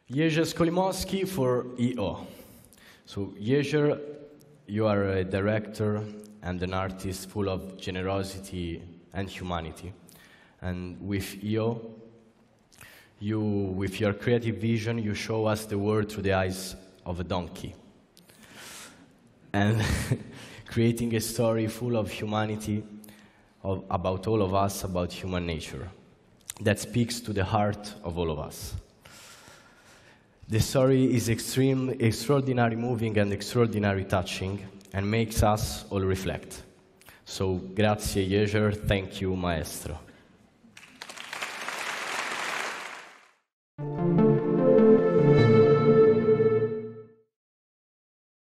Jerzy Skolimowski for EO. So Jerzy, you are a director and an artist full of generosity and humanity. And with EO, with your creative vision, you show us the world through the eyes of a donkey. And creating a story full of humanity, about all of us, about human nature, that speaks to the heart of all of us. The story is extraordinarily moving and extraordinarily touching, and makes us all reflect. So, grazie Jerzy, thank you, maestro.